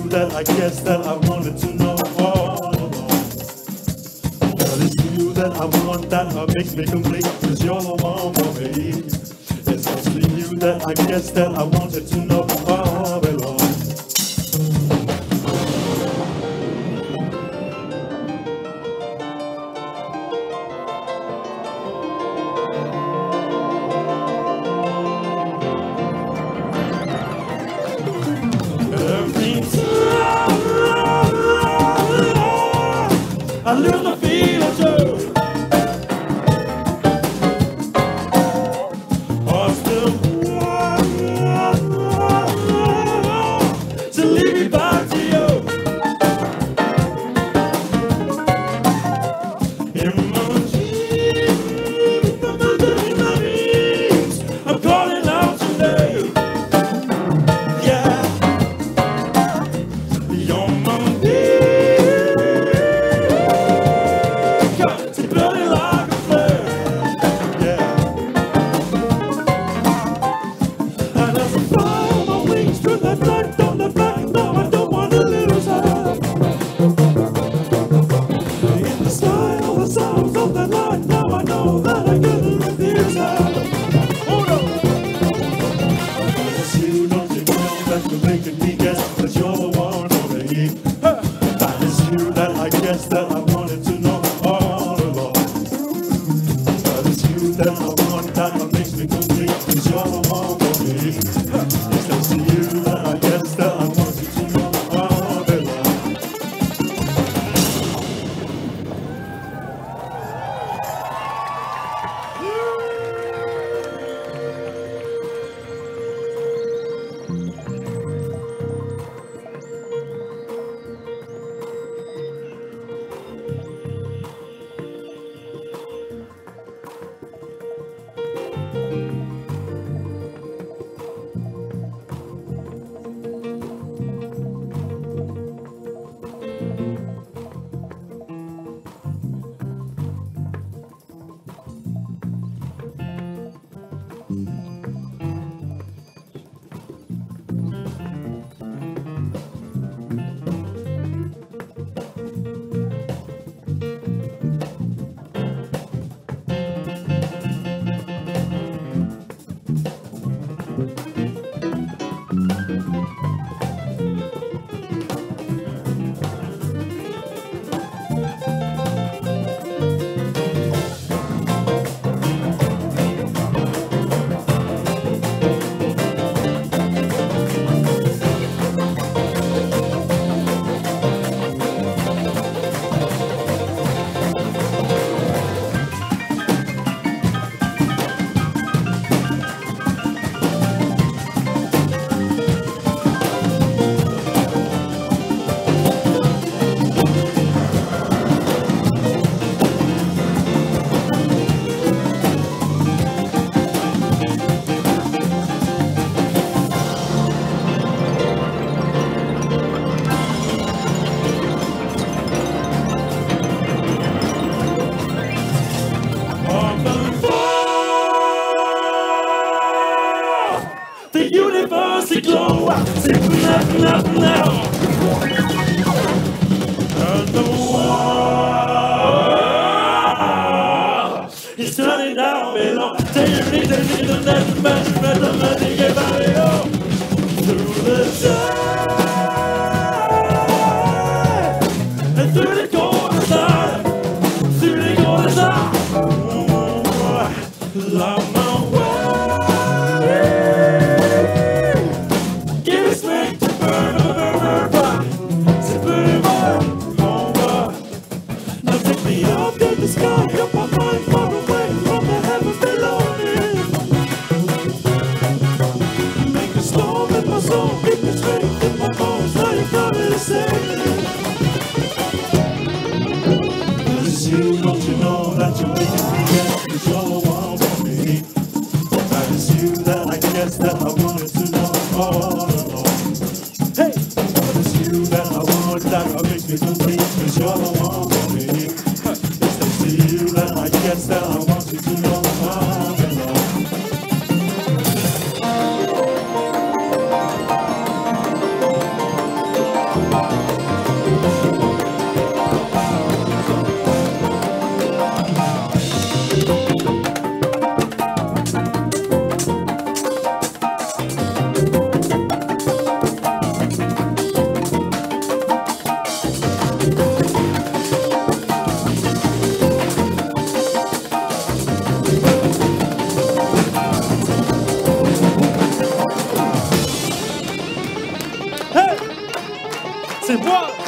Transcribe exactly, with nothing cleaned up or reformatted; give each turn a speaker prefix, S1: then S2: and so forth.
S1: you that I guess that I wanted to know all along. Well, it's you that I want, that uh, makes me complete, 'cause you're the one for me. It's mostly you that I guess that I wanted to know all along. I lose my feeling too. I still want to leave me back to you. In my dreams, in my dreams, I'm calling out today. Yeah, you're my making me guess that you're the one for me. That is you that I guess that I wanted to know all along. That is you that I want, that makes me complete, 'cause you're the one for me. It's just you that I guess that I wanted to know all along. The universe is glow, sitting up, up now. And the world is turning down below. Take me to the next man, let the money get out of here. Through the side, and through the corner side, through the corner side. Love my the sky, up my mind, far away from the heavens below me. Make a storm in my soul, keep me straight in my bones. Now you got me to say, 'cause it's you, don't you know that you're making me guess, 'cause you're the one for me. That is you that I guess that I wanted to know all along. Hey, that is you that I want, that makes me complete, 'cause you're the one for me. You that I guess that I want you to know all along.
S2: C'est moi.